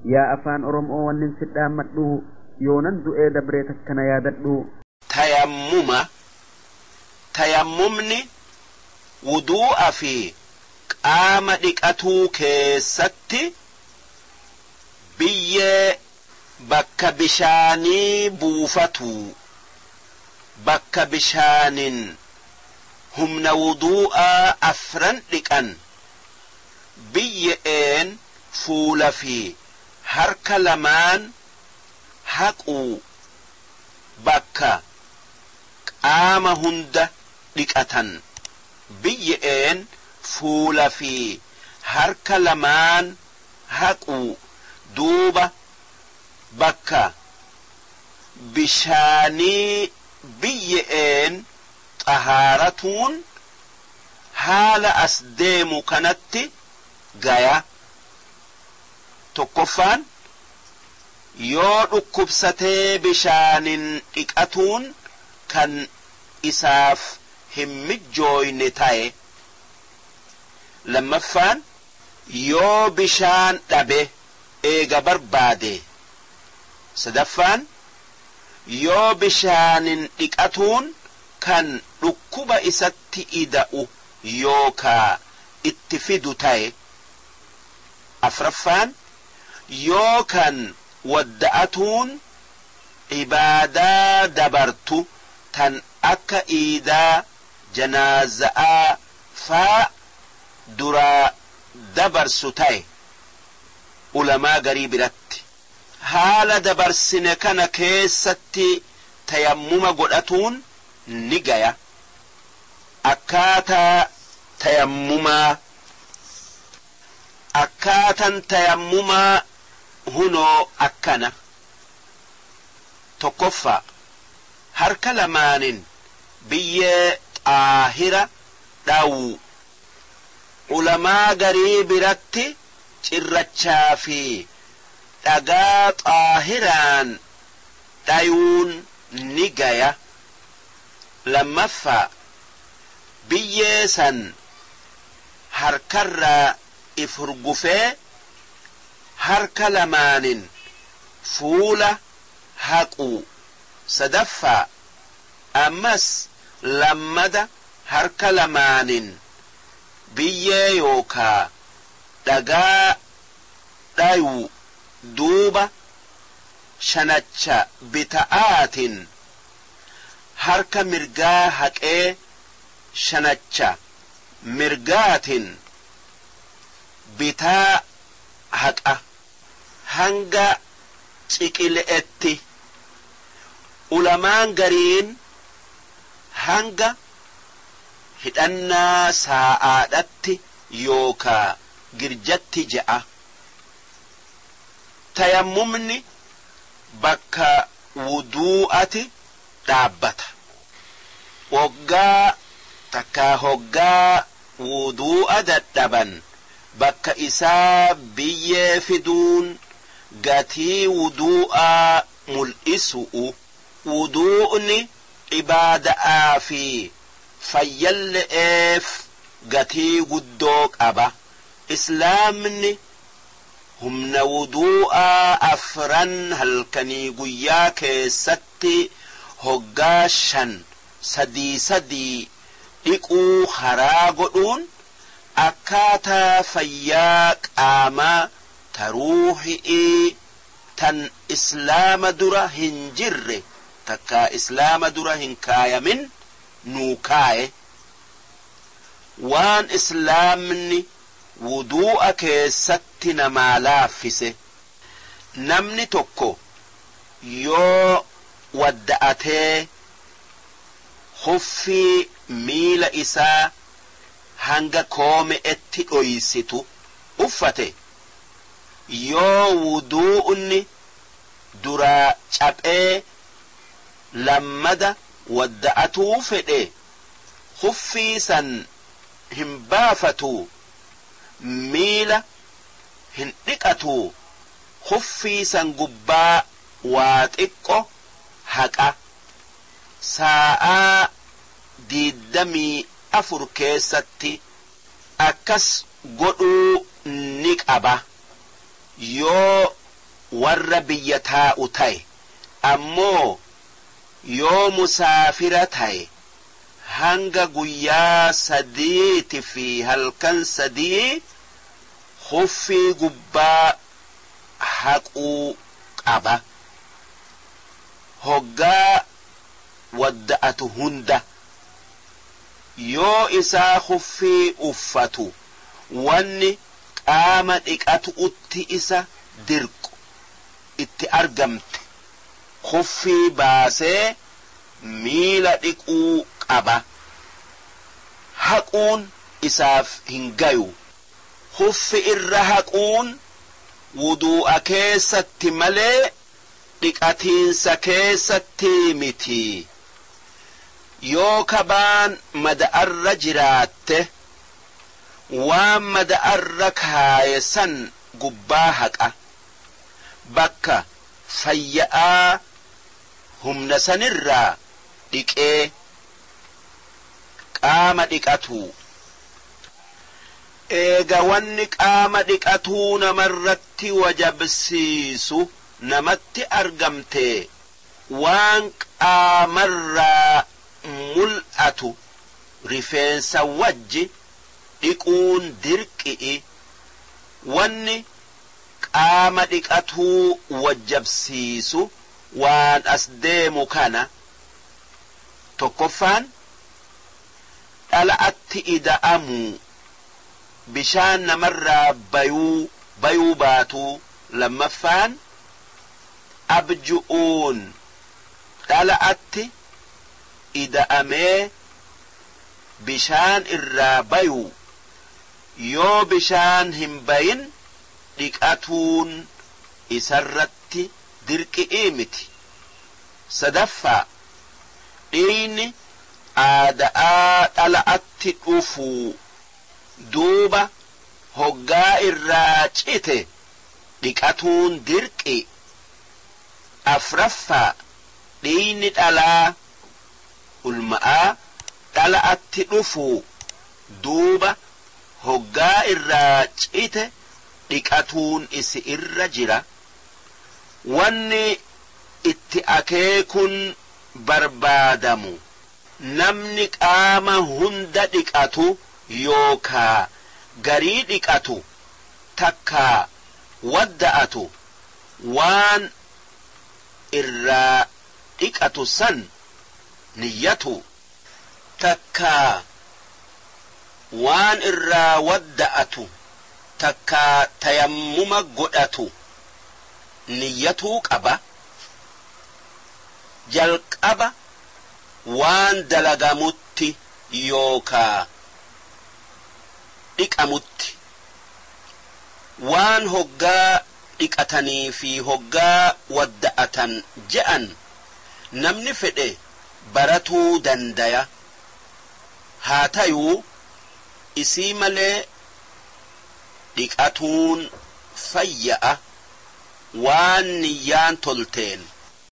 يا أفان أرم أوان سدام مدو يونن دؤي دبريتك كنا ياددو تيممني وضوء في قام دقاتو كيستي بيه bakka bishaanii buufatu bakka bishaanin humna wudu'a afran dhiqan biyyeen fuula fi harka lamaan haqu bakka qaama hunda dhiqatan biyyeen fuula fi harka lamaan haqu duuba bakka bishaanii biyyeen xahaaratuun haala as deemu kanatti gaya tokkoffaan yoo dhukkubsatee bishaanin dhiqatuun kan isaaf hin mijjooyne ta'e lammaffaan yoo bishaan dhabe eega barbaade sadaffaan yoo bishaanin dhiqatuun kan dhukkuba isatti ida'u yookaa itti fidu ta'e afraffaan yoo kan wadda'atuun ibaadaa dabartu tan akka iidaa janaaza'aa faa duraa dabarsu ta'e ulamaa garii biratti haala dabarsine kana keessatti tayammuma godhatuun ni gaya akkaataan tayammumaa hunoo akkana tokkoffaa harka lamaanin biyyee xaahira dhawu ulamaa garii biratti cirrachaa fi dhagaa xaahiraan dhayuun ni gaya lammaffaa biyyee san harkarraa if hurgufee harka lamaanin fuula haqu sadaffaa ammas lammada harka lamaanin biyyee yookaa dhagaa dhayu duuba shanacha bita'aatin harka mirgaa haqee shanacha mirgaatin bitaa haqa hanga ciqile'etti ulamaan gariin hanga hidhannaa saa'aadhatti yookaa girjatti je'a tayammumni bakka wudu'ati dhaabbata hoggaa wudu'a dadhaban bakka isaa biyyee fiduun gatii wudu'aa mul'isu'u wudu'ni ibaada'aa fi fayyalle'eef gatii guddoo qaba islaamni humna wudu'aa afran halkanii guyyaa keessatti hoggaa 5 sadii dhiquu haraa godhuun akkaataa fayyaa qaamaa taruuhi'ii tan islaama dura hin jirre takka islaama dura hin kaayamin nuu kaaye waan islaamni wudu'a keessatti namaa laaffise namni tokko yoo wadda'atee huffii miila isaa hanga koome'etti dhoysitu uffate yoo wudu'unni duraa caphee lammada wadda'atuu fedhe huffii san hin baafatu miila hin dhiqatu huffii san gubbaa waa xiqqo haqa saa'aa 24 keessatti akkas godhuu ni qaba yoo warra biyya taa'u ta'e ammoo yoo musaafira ta'e hanga guyyaa 3 fi halkan 3 huffii gubbaa haquu qaba hoggaa wadda'atu hunda yoo isaa huffii uffatu wanni qaama dhiqatu utti isa dirqu itti argamte huffii baasee miila dhiquu qaba haquun isaaf hin gayu huffi irra haquun wudu'a keessatti malee dhiqatiinsa keessatti miti yoo kabaan mada'arra jiraatte waan mada'arra kaaye san gubbaa haqa bakka fayya'aa humna sanirraa dhiqee qaama dhiqatu eega wanni qaama dhiqatuu namarratti wajabsiisu namatti argamte waan qaamarraa mul'atu rifeensa wajji dhiquun dirqi'i wanni qaama dhiqatuu wajabsiisu waan as deemu kana tokkoffaan dhala'atti ida'amu bishaan namarraa bayuu baatu lammaffaan abju'uun dhala'atti ida'amee bishaan irraa bayu yoo bishaan hin bayin dhiqatuun isarratti dirqi'ii miti sadaffaa dhiigni aada'aa dhala'atti dhufuu duuba hoggaa irraa cite dhiqatuun dirqi afraffaa dhiigni dhalaa ulma'aa dhala'atti dhufuu duuba hoggaa irraa cite dhiqatuun isi irra jira wanni itti akeekun barbaadamu namni qaama hunda dhiqatu yookaa garii dhiqatu takkaa wadda'atu waan irraa dhiqatu san niyyatu takkaa waan irraa wadda'atu takkaa tayammuma godhatu niyyatuu qaba jalqaba waan dalagamutti yookaa dhiqamutti waan hoggaa dhiqatanii fi hoggaa wadda'atan je'an namni fedhe baratuu dandaya haa tayuu isii malee dhiqatuun fayya'a waan niyyaan tolteen